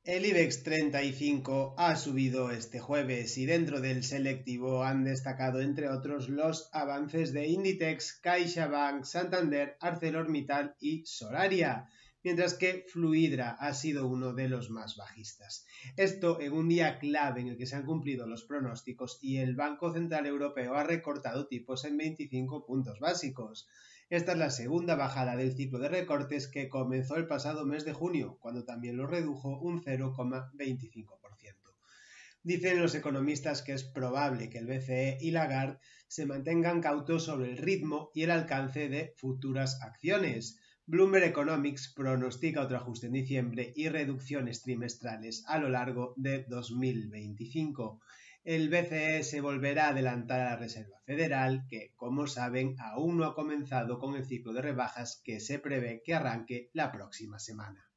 El IBEX 35 ha subido este jueves y dentro del selectivo han destacado entre otros los avances de Inditex, CaixaBank, Santander, ArcelorMittal y Solaria, mientras que Fluidra ha sido uno de los más bajistas. Esto en un día clave en el que se han cumplido los pronósticos y el Banco Central Europeo ha recortado tipos en 25 puntos básicos. Esta es la segunda bajada del ciclo de recortes que comenzó el pasado mes de junio, cuando también lo redujo un 0,25%. Dicen los economistas que es probable que el BCE y Lagarde se mantengan cautos sobre el ritmo y el alcance de futuras acciones. Bloomberg Economics pronostica otro ajuste en diciembre y reducciones trimestrales a lo largo de 2025. El BCE se volverá a adelantar a la Reserva Federal, que, como saben, aún no ha comenzado con el ciclo de rebajas que se prevé que arranque la próxima semana.